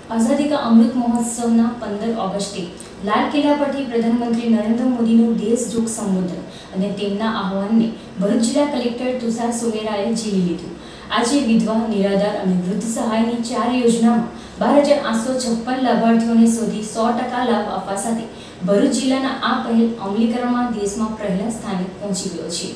आजादी का अमृत महोत्सवના 15 ઓગસ્ટે લાલ કિલ્લા પરથી પ્રધાનમંત્રી નરેન્દ્ર મોદીનું દેશજોગ સંબોધન અને તેમના આહવાનને ભરૂચ જિલ્લા કલેક્ટર તુષાર સુમેરાએ ઝીલી લીધું। આજે વિધવા, નિરાધાર અને વૃદ્ધ સહાયની 4 યોજનામાં 12,856 લાભાર્થીઓને શોધી 100% લાભ આપવા સાથે ભરૂચ જિલ્લાના આ પહેલ અમલીકરણમાં દેશમાં પહેલા સ્થાને પહોંચી ગયો છે।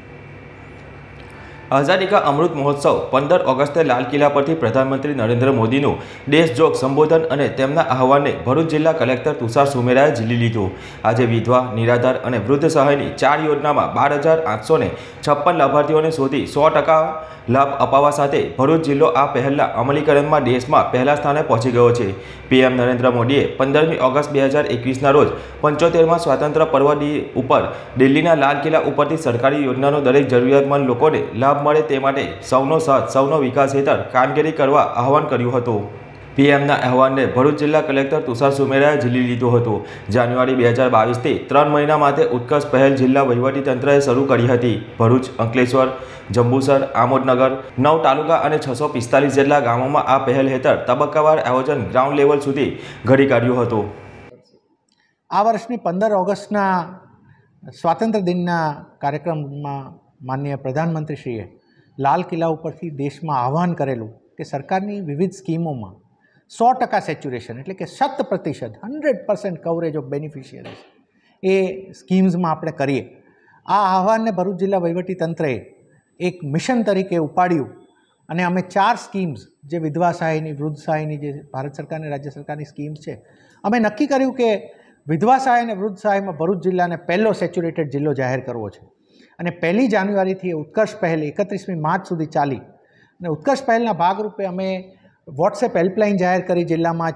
आजादी का अमृत महोत्सव 15 ऑगस्टे लाल किला परथी प्रधानमंत्री नरेंद्र मोदीનું દેશજોગ સંબોધન અને તેમના આહવાનને ભરૂચ જિલ્લા કલેક્ટર તુષાર સુમેરાએ ઝીલી લીધું। આજે વિધવા, નિરાધાર અને વૃદ્ધ સહાયની 4 યોજનામાં 12,856 લાભાર્થીઓને શોધી 100% લાભ અપાવવા સાથે ભરૂચ જિલ્લો આ પહેલના અમલીકરણમાં દેશમાં પહેલા સ્થાને પહોંચી ગયો છે। પીએમ નરેન્દ્ર મોદીએ 15મી ઓગસ્ટ 2021ના રોજ 75મા સ્વાતંત્ર્ય પર્વ ઉપર દિલ્હીના લાલ કિલ્લા ઉપરથી સરકારી યોજનાનો દરેક જરૂરિયાતમંદ લોકોને લાભ મળે તે માટે સૌનો સાથ સૌનો વિકાસ હેઠળ કામગીરી કરવા આહવાન કર્યું હતું। પીએમના આહવાનને ભરૂચ જિલ્લા કલેક્ટર તુષાર સુમેરાએ ઝીલી લીધું હતું। જાન્યુઆરી 2022થી 3 મહિના માટે ઉત્કર્ષ પહેલ જિલ્લા વહીવટીતંત્રએ શરૂ કરી હતી। ભરૂચ, અંકલેશ્વર, જંબુસર, આમોદનગર 9 તાલુકા અને 645 જેટલા ગામોમાં આ પહેલ હેઠળ તબક્કાવાર આયોજન ગ્રાઉન્ડ લેવલ સુધી ઘડી કાઢ્યું હતું। આ વર્ષની 15 ઓગસ્ટના સ્વાતંત્ર્ય દિનના કાર્યક્રમમાં માનનીય પ્રધાનમંત્રીશ્રીએ લાલ કિલ્લા ઉપરથી દેશમાં આહવાન કરેલું કે સરકારની વિવિધ સ્કીમોમાં 100% સેચ્યુરેશન એટલે કે 100% 100% કવરેજ ઓફ બેનિફિશિયરીઝ એ સ્કીમ્સમાં આપણે કરીએ। આ આહવાનને ભરૂચ જિલ્લા વહીવટીતંત્રએ એક મિશન તરીકે ઉપાડ્યું અને અમે 4 સ્કીમ્સ જે વિધવા સહાયની, વૃદ્ધ સહાયની, જે ભારત સરકારની રાજ્ય સરકારની સ્કીમ્સ છે, અમે નક્કી કર્યું કે વિધવા સહાય અને વૃદ્ધ સહાયમાં ભરૂચ જિલ્લાને પહેલો સેચ્યુરેટેડ જિલ્લો જાહેર કરવો છે અને 1 જાન્યુઆરીથી ઉત્કર્ષ પહેલ 31મી માર્ચ સુધી ચાલી અને ઉત્કર્ષ પહેલના ભાગરૂપે અમે વોટ્સએપ હેલ્પલાઇન જાહેર કરી। જિલ્લામાં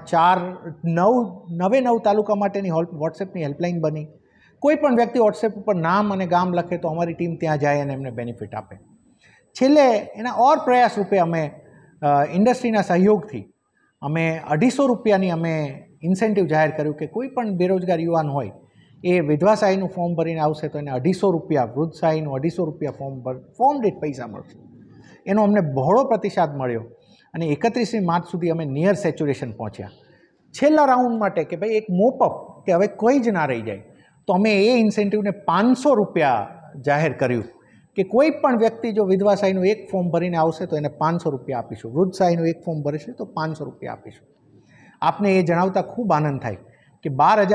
9 તાલુકા માટેની વોટ્સએપની હેલ્પલાઇન બની। કોઈ પણ વ્યક્તિ વોટ્સએપ ઉપર નામ અને ગામ લખે તો અમારી ટીમ ત્યાં જાય અને એમને બેનિફિટ આપે। છેલ્લે એના ઓર પ્રયાસ રૂપે અમે ઇન્ડસ્ટ્રીના સહયોગથી અમે 250 રૂપિયાની અમે ઇન્સેન્ટિવ જાહેર કર્યું કે કોઈ પણ બેરોજગાર યુવાન હોય એ વિધવા સહાયનું ફોર્મ ભરીને આવશે તો એને 250 રૂપિયા, વૃદ્ધ સહાયનું 250 રૂપિયા ફોર્મ દીઠ પૈસા મળશે। એનો અમને બહોળો પ્રતિસાદ મળ્યો અને 31મી માર્ચ સુધી અમે નિયર સેચ્યુરેશન પહોંચ્યા। છેલ્લા રાઉન્ડ માટે કે ભાઈ એક મોપઅપ કે હવે કોઈ જ ના રહી જાય તો અમે એ ઇન્સેન્ટિવને 500 રૂપિયા જાહેર કર્યું કે કોઈ પણ વ્યક્તિ જો વિધવા સહાયનું એક ફોર્મ ભરીને આવશે તો એને 500 રૂપિયા આપીશું, વૃદ્ધ સહાયનું એક ફોર્મ ભરશે તો 500 રૂપિયા આપીશું। આપને એ જણાવતા ખૂબ આનંદ થાય કે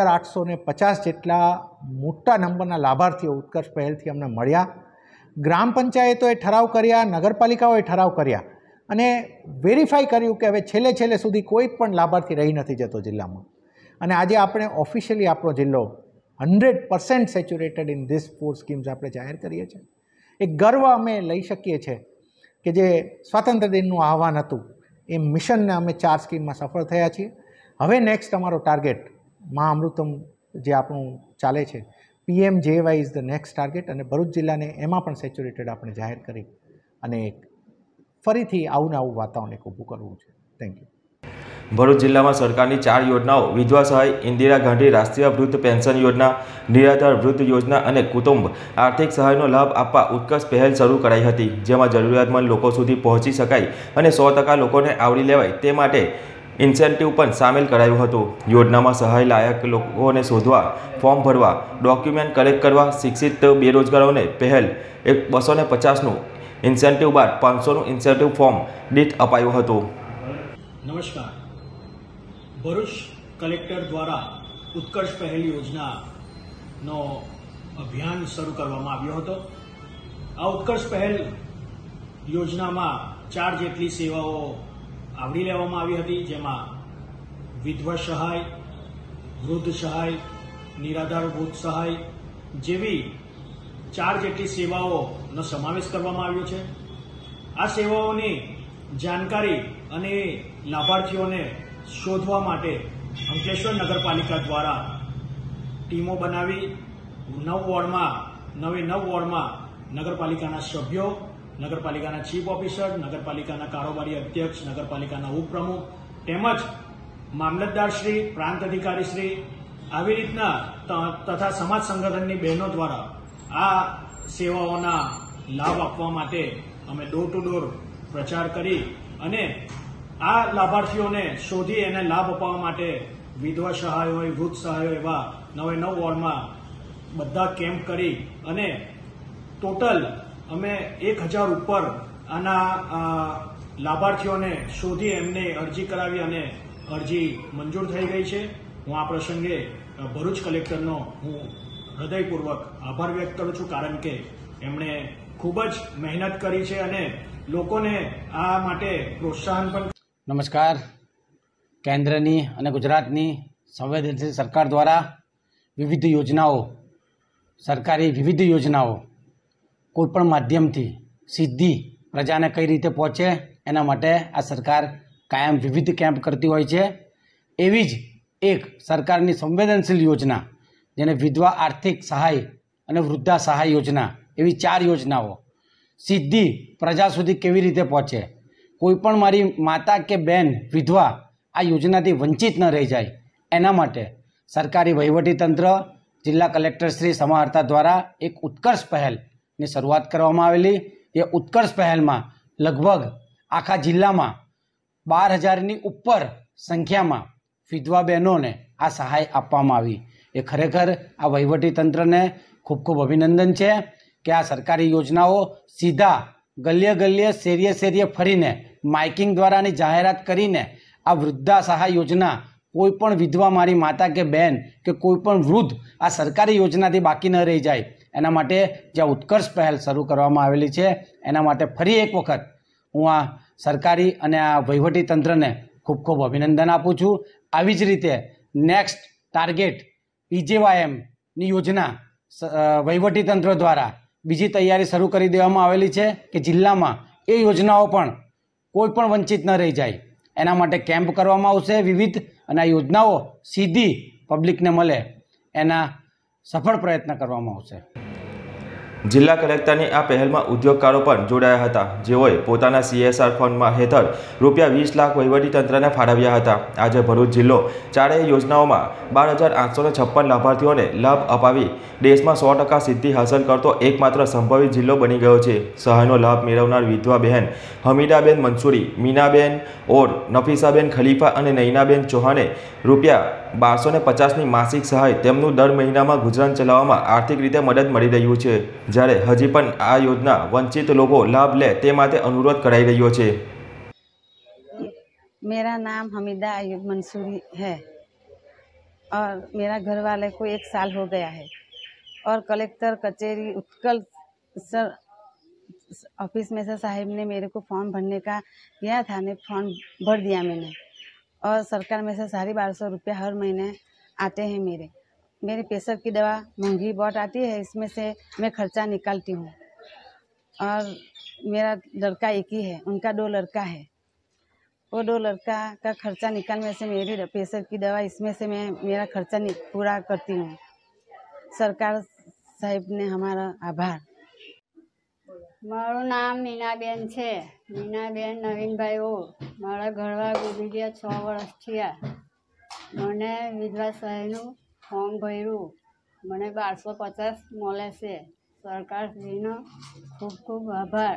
12,850 જેટલા મોટા નંબરના લાભાર્થીઓ ઉત્કર્ષ પહેલથી અમને મળ્યા। ગ્રામ પંચાયતોએ ઠરાવ કર્યા, નગરપાલિકાઓએ ઠરાવ કર્યા અને વેરીફાઈ કર્યું કે હવે છેલ્લે સુધી કોઈ પણ લાભાર્થી રહી નથી જતો જિલ્લામાં અને આજે આપણે ઓફિશિયલી આપણો જિલ્લો 100% સેચ્યુરેટેડ ઇન ધીસ 4 સ્કીમ્સ આપણે જાહેર કરીએ છીએ। એક ગર્વ અમે લઈ શકીએ છીએ કે જે સ્વાતંત્ર્ય દિનનું આહવાન હતું એ મિશનને અમે 4 સ્કીમમાં સફળ થયા છીએ। હવે નેક્સ્ટ અમારો ટાર્ગેટ મા અમૃતમ જે આપણું ચાલે છે, PMJY is the next target અને ભરૂચ જિલ્લાને એમાં પણ સેચ્યુરેટેડ આપણે જાહેર કરી અને ફરીથી આવું વાતાવરણ એક ઊભું કરવું છે। Thank you. ભરૂચ જિલ્લામાં સરકારની 4 યોજનાઓ વિધવા સહાય, ઇન્દિરા ગાંધી રાષ્ટ્રીય વૃદ્ધ પેન્શન યોજના, નિરાધાર વૃદ્ધ યોજના અને કુટુંબ આર્થિક સહાયનો લાભ આપવા ઉત્કર્ષ પહેલ શરૂ કરાઈ હતી, જેમાં જરૂરિયાતમંદ લોકો સુધી પહોંચી શકાય અને 100% લોકોને આવરી લેવાય તે માટે ઇન્સેન્ટિવ પણ સામેલ કરાયું હતું। યોજનામાં સહાય લાયક લોકોને શોધવા, ફોર્મ ભરવા, ડોક્યુમેન્ટ કલેક્ટ કરવા, શિક્ષિત બેરોજગારોને પહેલ 250નું ઇન્સેન્ટિવ બાદ 500નું ઇન્સેન્ટિવ ફોર્મ દીઠ અપાયું હતું। નમસ્કાર। ભરૂચ કલેક્ટર દ્વારા ઉત્કર્ષ પહેલ યોજનાનો અભિયાન શરૂ કરવામાં આવ્યો હતો। આ ઉત્કર્ષ પહેલ યોજનામાં 4 જેટલી સેવાઓ આવરી લેવામાં આવી હતી, જેમાં વિધવા સહાય, વૃદ્ધ સહાય, નિરાધાર વૃદ્ધ સહાય જેવી 4 જેટલી સેવાઓનો સમાવેશ કરવામાં આવ્યો છે। આ સેવાઓની જાણકારી અને લાભાર્થીઓને શોધવા માટે અંકલેશ્વર નગરપાલિકા દ્વારા ટીમો બનાવી 9 વોર્ડમાં નગરપાલિકાના સભ્યો, નગરપાલિકાના ચીફ ઓફિસર, નગરપાલિકાના કારોબારી અધ્યક્ષ, નગરપાલિકાના ઉપપ્રમુખ તેમજ મામલતદારશ્રી, પ્રાંત અધિકારીશ્રી આવી રીતના તથા સમાજ સંગઠનની બહેનો દ્વારા આ સેવાઓના લાભ આપવા માટે અમે ડોર ટુ ડોર પ્રચાર કરી અને આ લાભાર્થીઓને શોધી એને લાભ અપાવવા માટે વિધવા સહાય હોય, વૃદ્ધ સહાય હોય એવા 9 વોર્ડમાં બધા કેમ્પ કરી અને ટોટલ અમે 1000 ઉપર આના લાભાર્થીઓને શોધી એમને અરજી કરાવી અને અરજી મંજૂર થઈ ગઈ છે. હું આ પ્રસંગે ભરૂચ કલેક્ટરનો હું હૃદયપૂર્વક આભાર વ્યક્ત કરું છું, કારણ કે એમણે ખૂબ જ મહેનત કરી છે અને લોકોને આ માટે પ્રોત્સાહન પણ. નમસ્કાર. કેન્દ્રની અને ગુજરાતની સંવેદનશીલ સરકાર દ્વારા વિવિધ યોજનાઓ, સરકારી વિવિધ યોજનાઓ કોઈપણ માધ્યમથી સીધી પ્રજાને કઈ રીતે પહોંચે એના માટે આ સરકાર કાયમ વિવિધ કેમ્પ કરતી હોય છે. એવી જ એક સરકારની સંવેદનશીલ યોજના, જેને વિધવા આર્થિક સહાય અને વૃદ્ધા સહાય યોજના, એવી 4 યોજનાઓ સીધી પ્રજા સુધી કેવી રીતે પહોંચે, કોઈપણ મારી માતા કે બહેન વિધવા આ યોજનાથી વંચિત ન રહી જાય, એના માટે સરકારી વહીવટીતંત્ર, જિલ્લા કલેક્ટરશ્રી સમાહર્તા દ્વારા એક ઉત્કર્ષ પહેલની શરૂઆત કરવામાં આવેલી. એ ઉત્કર્ષ પહેલમાં લગભગ આખા જિલ્લામાં 12,000ની ઉપર સંખ્યામાં વિધવા બહેનોને આ સહાય આપવામાં આવી. એ ખરેખર આ વહીવટીતંત્રને ખૂબ ખૂબ અભિનંદન છે કે આ સરકારી યોજનાઓ સીધા ગલીએ ગલીએ, શેરીએ શેરીએ ફરીને માઇકિંગ દ્વારાની જાહેરાત કરીને આ વૃદ્ધા સહાય યોજના કોઈ પણ વિધવા મારી માતા કે બહેન કે કોઈ પણ વૃદ્ધ આ સરકારી યોજનાથી બાકી ન રહી જાય, એના માટે જે ઉત્કર્ષ પહેલ શરૂ કરવામાં આવેલી છે, એના માટે ફરી એક વખત હું આ સરકારી અને આ વહીવટીતંત્રને ખૂબ ખૂબ અભિનંદન આપું છું. આવી જ રીતે નેક્સ્ટ ટાર્ગેટ PJYMની યોજના વહીવટીતંત્ર દ્વારા બીજી તૈયારી શરૂ કરી દેવામાં આવેલી છે કે જિલ્લામાં એ યોજનાઓ પણ કોઈ પણ વંચિત ન રહી જાય, એના માટે કેમ્પ કરવામાં આવશે વિવિધ, અને આ યોજનાઓ સીધી પબ્લિકને મળે એના સફળ પ્રયત્ન કરવામાં આવશે. જિલ્લા કલેક્ટરની આ પહેલમાં ઉદ્યોગકારો પણ જોડાયા હતા, જેઓએ પોતાના CSR ફંડમાં હેઠળ રૂપિયા 20 લાખ વહીવટીતંત્રને ફાળવ્યા હતા. આજે ભરૂચ જિલ્લો ચારેય યોજનાઓમાં 12,856 લાભાર્થીઓને લાભ અપાવી દેશમાં 100% સિદ્ધિ હાંસલ કરતો એકમાત્ર સંભવિત જિલ્લો બની ગયો છે. સહાયનો લાભ મેળવનાર વિધવા બહેન હમીદાબેન મંસૂરી, મીનાબેન ઓર, નફીસાબેન ખલીફા અને નૈનાબેન ચૌહાણે રૂપિયા 1250ની માસિક સહાય તેમનું દર મહિનામાં ગુજરાન ચલાવવામાં આર્થિક રીતે મદદ મળી રહ્યું છે. જ્યારે હજી પણ આ યોજના વંચિત લોકો લાભ લે તે માટે અનુરોધ કરાઈ રહ્યો છે. मेरा नाम हमीदा अयूब मंसूरी है और मेरा घर वाले को 1 साल हो गया है और कलेक्टर कचहरी उत्कल सर ऑफिस में से साहिब ने मेरे को फॉर्म भरने का किया था, ने फॉर्म भर दिया मैंने और सरकार में से 1250 रुपया हर महीने आते हैं मेरे प्रेशर की दवा महंगी बहुत आती है, इसमें से मैं खर्चा निकालती हूँ और मेरा लड़का एक ही है, उनका 2 लड़का है, वो 2 लड़का का खर्चा निकालने से मेरी प्रेशर की दवा इसमें से मैं मेरा खर्चा पूरा करती हूँ. सरकार साहिब ने हमारा आभार. મારું નામ મીનાબેન છે, મીનાબેન નવીનભાઈ ઓ. મારા ઘરવાળા ગુજરી ગયા 6 વર્ષ થયા. મને વિધવા સહાયનું ફોર્મ ભર્યું, મને 1250 મળે છે. સરકારશ્રીનો ખૂબ ખૂબ આભાર.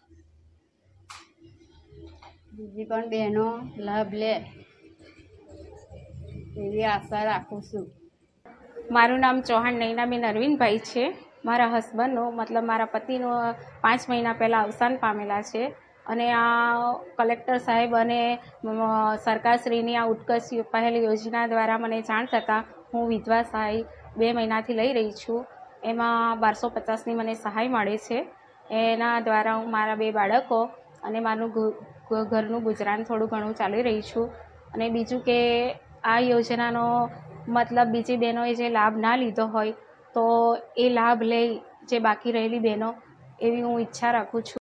બીજી પણ બહેનો લાભ લે એવી આશા રાખું છું. મારું નામ ચૌહાણ નૈનાબેન અરવિંદભાઈ છે. મારા હસબન્ડનું મતલબ મારા પતિનું 5 મહિના પહેલાં અવસાન પામેલા છે અને આ કલેક્ટર સાહેબ અને સરકારશ્રીની આ ઉત્કર્ષ પહેલ યોજના દ્વારા મને જાણ થતાં હું વિધવા સહાય 2 મહિનાથી લઈ રહી છું. એમાં 1250ની મને સહાય મળે છે. એના દ્વારા હું મારા 2 બાળકો અને મારું ઘરનું ગુજરાન થોડું ઘણું ચાલી રહી છું. અને બીજું કે આ યોજનાનો મતલબ બીજી બહેનોએ જે લાભ ના લીધો હોય તો એ લાભ લઈ જે બાકી રહેલી બહેનો, એવી હું ઈચ્છા રાખું છું.